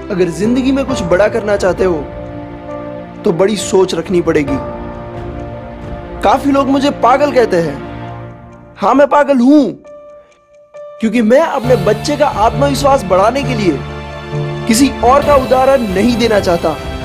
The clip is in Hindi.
अगर जिंदगी में कुछ बड़ा करना चाहते हो तो बड़ी सोच रखनी पड़ेगी। काफी लोग मुझे पागल कहते हैं। हाँ, मैं पागल हूं, क्योंकि मैं अपने बच्चे का आत्मविश्वास बढ़ाने के लिए किसी और का उदाहरण नहीं देना चाहता।